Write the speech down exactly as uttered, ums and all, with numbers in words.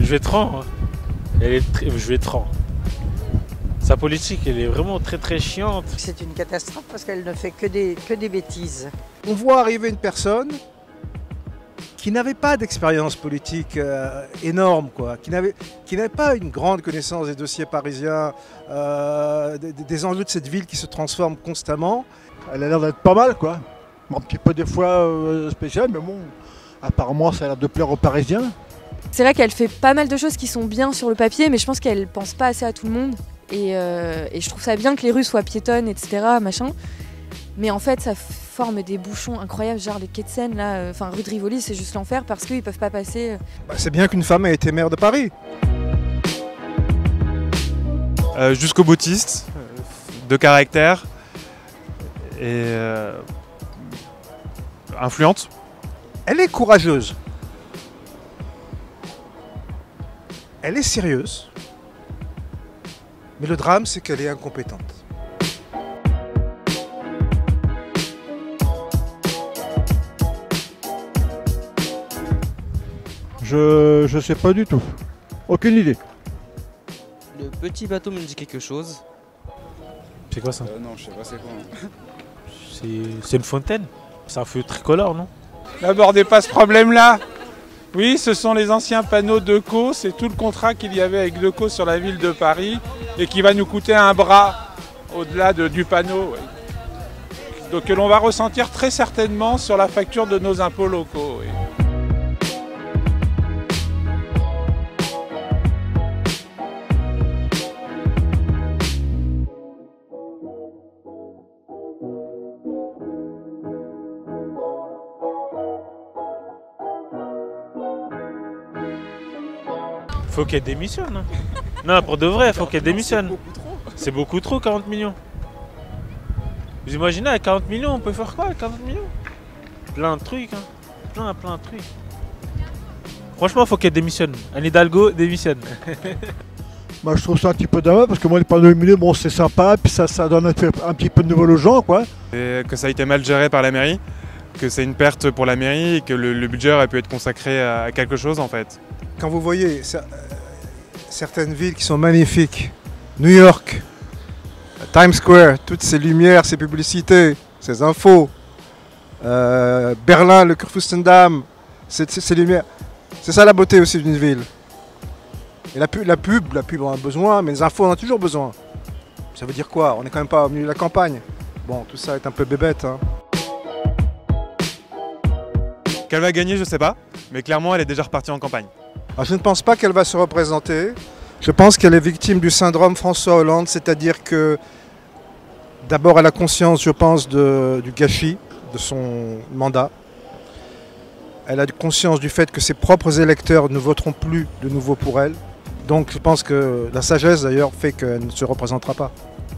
Vétran, elle est très... Vétran. Sa politique, elle est vraiment très très chiante. C'est une catastrophe parce qu'elle ne fait que des, que des bêtises. On voit arriver une personne qui n'avait pas d'expérience politique euh, énorme, quoi, qui n'avait qui n'avait pas une grande connaissance des dossiers parisiens, euh, des, des enjeux de cette ville qui se transforme constamment. Elle a l'air d'être pas mal, quoi. Un petit peu des fois euh, spécial, mais bon, apparemment ça a l'air de plaire aux Parisiens. C'est vrai qu'elle fait pas mal de choses qui sont bien sur le papier, mais je pense qu'elle pense pas assez à tout le monde. Et, euh, et je trouve ça bien que les rues soient piétonnes, et cetera. Machin. Mais en fait, ça forme des bouchons incroyables, genre les quais de Seine, là, enfin rue de Rivoli, c'est juste l'enfer parce qu'ils peuvent pas passer. Bah, c'est bien qu'une femme ait été maire de Paris. Euh, jusqu'au boutiste, de caractère et euh, influente. Elle est courageuse. Elle est sérieuse. Mais le drame, c'est qu'elle est incompétente. Je je sais pas du tout. Aucune idée. Le petit bateau me dit quelque chose. C'est quoi ça? euh, Non, je sais pas c'est quoi. C'est une fontaine. C'est un feu tricolore, non? N'abordez pas ce problème-là. Oui, ce sont les anciens panneaux Decaux. C'est tout le contrat qu'il y avait avec Decaux sur la ville de Paris et qui va nous coûter un bras au-delà de, du panneau. Oui. Donc que l'on va ressentir très certainement sur la facture de nos impôts locaux. Oui. Faut qu'elle démissionne. Hein. Non, pour de vrai, faut qu'elle démissionne. C'est beaucoup trop, quarante millions. Vous imaginez, avec quarante millions, on peut faire quoi avec quarante millions? Plein de trucs, hein. Plein, plein de trucs. Franchement, faut qu'elle démissionne. Anne Hidalgo démissionne. Moi je trouve ça un petit peu dommage parce que moi les panneaux lumineux, bon c'est sympa, puis ça, ça donne un, un petit peu de nouveau aux gens, quoi. Et que ça a été mal géré par la mairie, que c'est une perte pour la mairie et que le, le budget aurait pu être consacré à quelque chose en fait. Quand vous voyez certaines villes qui sont magnifiques, New York, Times Square, toutes ces lumières, ces publicités, ces infos, euh, Berlin, le Kurfürstendamm, ces, ces lumières, c'est ça la beauté aussi d'une ville. Et la pub, la pub, la pub on en a besoin, mais les infos on en a toujours besoin. Ça veut dire quoi? On n'est quand même pas au milieu de la campagne. Bon, tout ça est un peu bébête. Hein. Qu'elle va gagner, je sais pas, mais clairement elle est déjà repartie en campagne. Alors, je ne pense pas qu'elle va se représenter. Je pense qu'elle est victime du syndrome François Hollande, c'est-à-dire que d'abord elle a conscience, je pense, de, du gâchis de son mandat. Elle a conscience du fait que ses propres électeurs ne voteront plus de nouveau pour elle. Donc je pense que la sagesse d'ailleurs fait qu'elle ne se représentera pas.